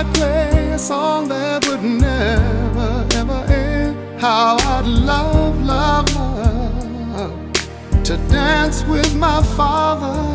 I'd play a song that would never, ever end. How I'd love, love, love to dance with my father